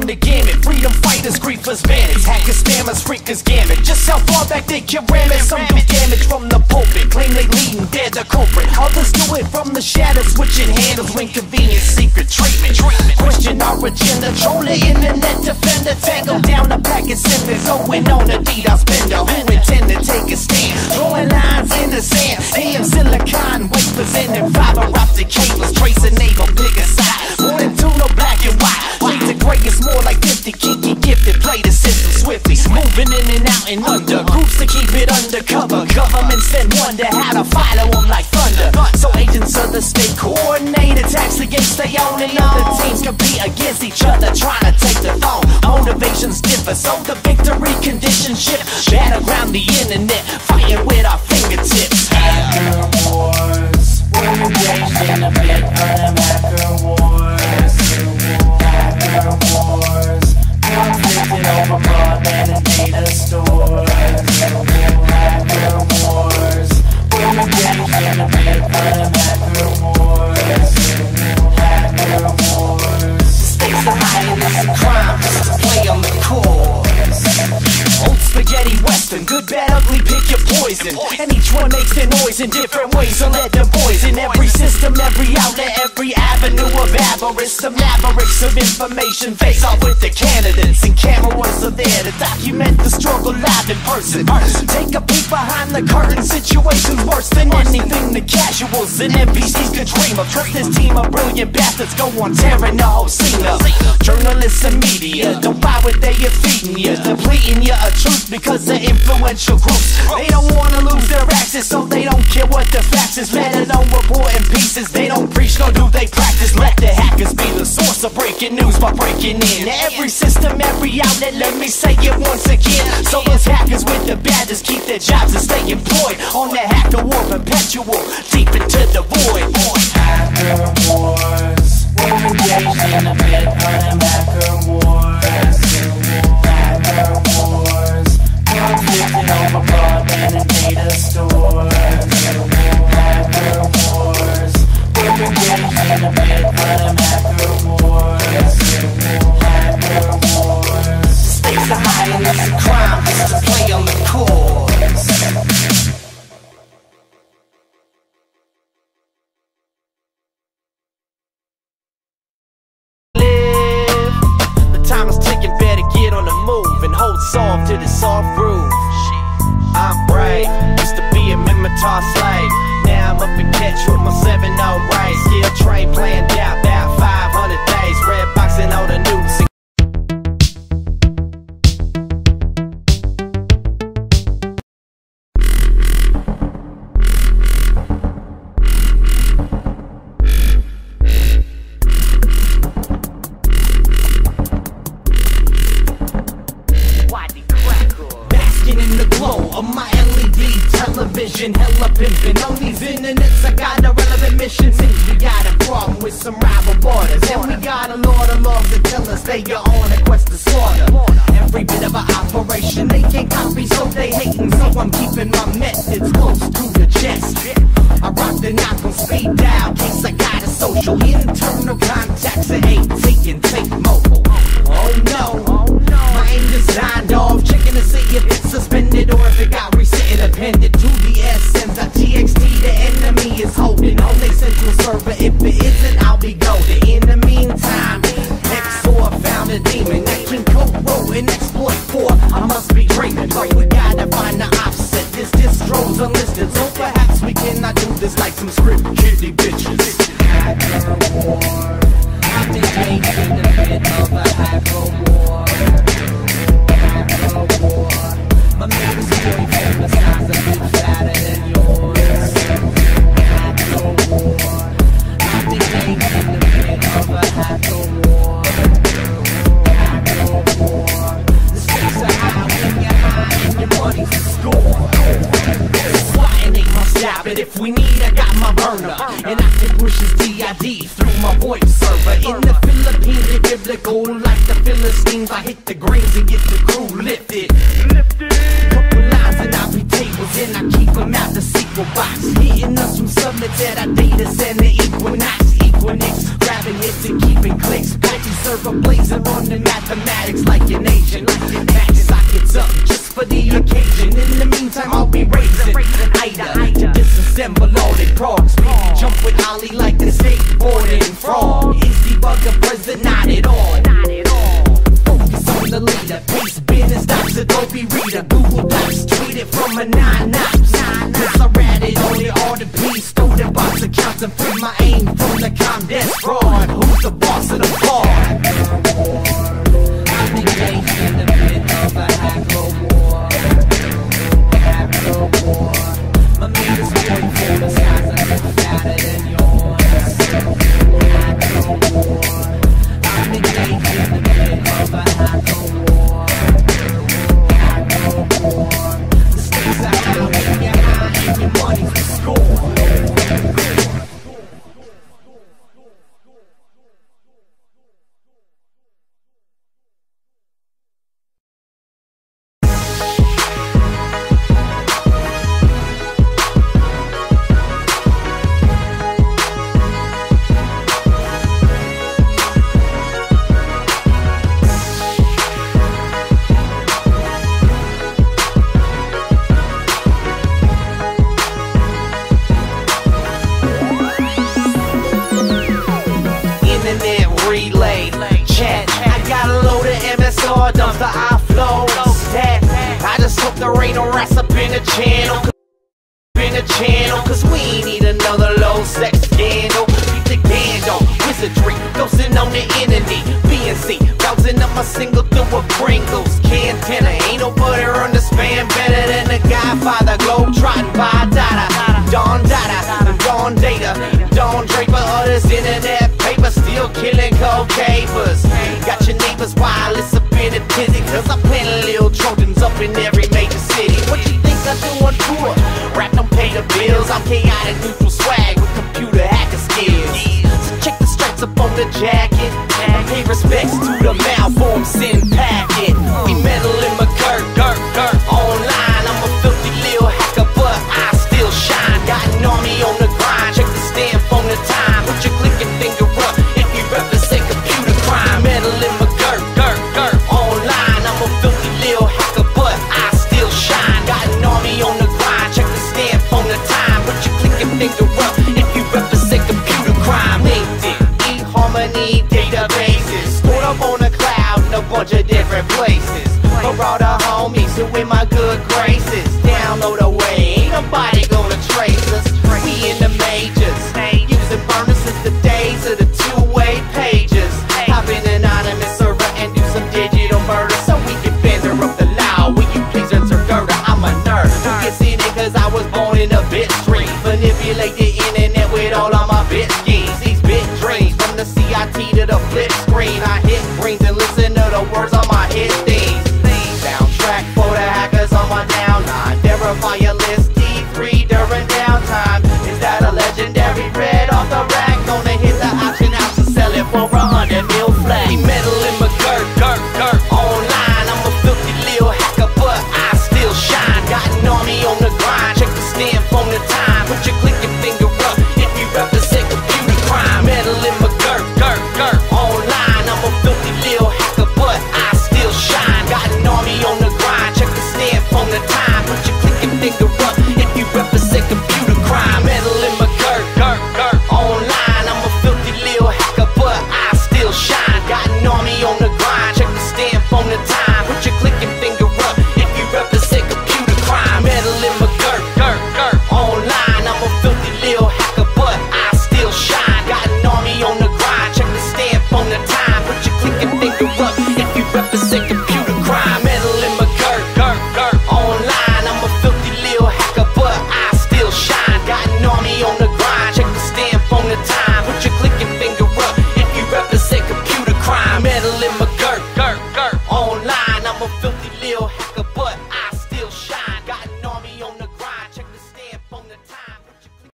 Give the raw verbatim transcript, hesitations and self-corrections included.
run the gamut. Freedom fighters, griefers, bandits, hackers, spammers, freakers, gamut. Just how far back they can ram it. Some do damage from the pulpit, claim they leading, they're the culprit. Others do it from the shadows, switching handles when convenient. Secret treatment, treatment. Question our agenda, troll the internet defender, tangle down the packet sender, going on a DDoS bender. Who intend to take a stand? Throwing lines in the sand, damn silicon wafers and fiber optic cables, trace enable, bigger side. More than two, no black and white. Shades of gray is more like fifty, kinky gifted, play the system swiftly, moving in and out and under. Groups to keep it undercover, governments then wonder how to follow them like thunder. So agents of the state coordinate attacks against their own, and other teams compete against each other, trying to take the throne. Motivations differ, so the victory conditions shift. Battleground the internet, fighting with our fingertips. Hacker wars, we're engaged in a bit of them hacker wars. Hacker wars, conflicted over broadband and data stores. Hacker wars, we're engaged in a bit of them hacker wars. Hacker wars, Stakes are high and it's a crime just to play on the course. Old spaghetti western, good, bad, ugly, pick your poison. And each one makes their noise in different ways, so let them poison every system, every outlet, every avenue of avarice. The mavericks of information face off with the candidates, and cameras are there to document the struggle live in person. Take a peek behind the curtain, situations worse than anything the casuals and N P Cs could dream of. Trust this team of brilliant bastards go on tearing the whole scene up. Journalists and media don't buy what they are feeding you, depleting you of truth because of influential groups. They don't wanna lose their access, so they don't care what the facts is, let alone reporting pieces. They don't preach, nor do they practice. Let the hackers be the source of breaking news by breaking in every system, every outlet. Let me say it once again, so those hackers with the badges keep their jobs and stay employed on the hacker war perpetual, deep into the void. hacker wars, we're engaged in a bit of them hacker wars. Hacker wars, conflicted over broadband and data stores. Hacker wars, we're engaged in a bit of them hacker wars. Hacker wars, Stakes are high and it's a crime just to play on the course. Time is ticking, better get on the move and hold soft to the soft groove. I'm brave, used to be a Mimitar slave. Now I'm up in catch with my seven oh race. Still train planned out about five hundred days. Red boxing all the news. Of my L E D television, hella pimpin'. On these internets, I got irrelevant missions. And we got a problem with some rival borders, and we got a lot of laws that tell us they are on a quest to slaughter. Every bit of an operation they can't copy, so they hatin'. So I'm keeping my methods close to the chest. I rock the knock on speed dial, case I got a social. Internal contacts that ain't taking tape mobile. Oh no, I ain't designed off, checking to see if it's suspended or if it got reset and appended to the essence.txt. The enemy is holding on their central server. If it isn't, I'll be golden. In the meantime, X O R found a demon that can co-wrote and exploit for. I must be dreaming, but we gotta find the offset. This distro's unlisted, so perhaps we cannot do this like some script kiddie bitches. Hacker war, I've been engaged in a bit of a hacker war. Hacker war, my niggas boy fantasize a bit fatter than yours. Hacker war, I've been engaged in a bit of a hacker war. Hacker war, the stakes are high when you're high and your money's a score. Sliding ain't my stop, but if we need, I got my burner. And I can push his D I D through my voice server. In the Philippines, it's biblical like the Philistines. I hit the greens and get the crew lifted. Couple lines and I be tables, and I keep them out the sequel box. Hitting us from summits at our data center equinox. Equinix, grabbing hits and keeping clicks. Patchy server blazing, running mathematics like an agent. Match sockets up just for the occasion. In the meantime, I'll be raising I two p to disassemble all they progs. Maybe jump with Ollie like a skateboarding frog. Is debugger present? Not at all. Focus on the leader. Paste business docs, Adobe Reader, Google Docs, tweet it from a nine knots. Cause I ratted on it all the piece, stole the box accounts and free my aim from the Comdesk fraud. Who's the boss of the bar? I'm engaged in the pit of a hacker war. Hacker war. My meter's going for the size of the fatter than yours. Hacker war. I'm engaged in the pit of a hacker war. Hacker war. The stakes are high when you're high and your money's the score. Relay, chat, I got a load of M S R dumps, the I-flow stat. I just hope there ain't no rats up in the channel, in the channel, cause we ain't need another low sex scandal. Beat the candle, wizardry, ghosting on the internet. B N C, bouncing up my single through a Pringles cantina. Ain't no butter on the span better than the Godfather. Globe trotting by Dada, Don Dada, Don Data, Don Draper, others internet paper, still killing cold capers. Got your neighbors wireless up in a tizzy, cause I plant little Trojans up in every major city. What you think I do on tour? Rap don't pay the bills, I'm chaotic neutral swag with computer hacker skills. So check the stripes up on the jacket, pay respects to the malformed sin packet. We metal in my Kirk, Kirk, Kirk online. I'm a filthy little hacker, but I still shine. Got an army on the grind, check the stamp on the time. Put your clicking finger up if you represent computer crime. Metal in my Kirk, Kirk, Kirk online. I'm a filthy little hacker, but I still shine. Got an army on the grind, check the stamp on the time. Put your clicking finger up if you represent computer crime. LinkedIn, eHarmony databases, stored up on the cloud in a bunch of different places. For all the homies who in my good graces, download away, ain't nobody gonna trace us. We in the majors, using burners since the days of the two-way pages. Hop in an anonymous server and do some digital murder so we can fender up the law. Will you please insert girder? I'm a nerd who gets in it cause I was born in a bit stream. Manipulate the internet with all of my bit schemes. These bit dreams from the C I T to the flip screen. I hit greens and listen to the words on my hit themes. Soundtrack for the hackers on my downline. Verify your list D three during downtime. Is that a legendary red off the rack? Gonna hit the auction house and sell it for a hundred mil flat. Metal in my Kirk, Kirk, Kirk online. I'm a filthy little hacker, but I still shine. Got an army on the grind, check the stamp on the time. Put your clicking finger up if you represent computer crime. Metal in my Kirk, Kirk, Kirk online. I'm a filthy little hacker, but I still shine. Got an army on the grind, check the stamp on the time. Put your clicking finger up if you represent computer crime. Metal in my Kirk, Kirk, Kirk online. I'm a filthy little hacker, but I still shine. Got an army on the grind, check the stamp on the time. Put your clicking finger up if you represent computer crime. Metal in my Kirk, Kirk, Kirk online. I'm a filthy little hacker, but I still shine. Got an army on the grind, check the stamp on the time. Put your clicking finger up